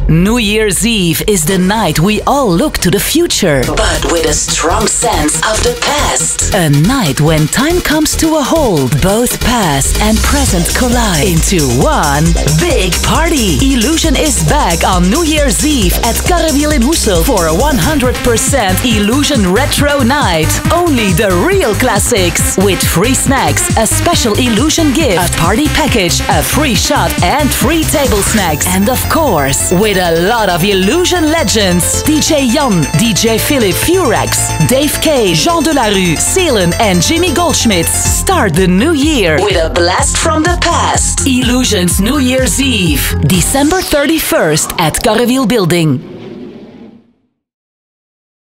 New Year's Eve is the night we all look to the future, but with a strong sense of the past. A night when time comes to a halt, both past and present collide into one big party. Illusion is back on New Year's Eve at Karrewil in Hoesel for a 100% Illusion Retro Night. Only the real classics, with free snacks, a special Illusion gift, a party package, a free shot and free table snacks. And of course, with a lot of Illusion legends. DJ Jan, DJ Philip Furax, Dave K, Jean Delarue, Seelen and Jimmy Goldschmidt start the new year with a blast from the past. Illusion's New Year's Eve, December 31st at Karrewil Building.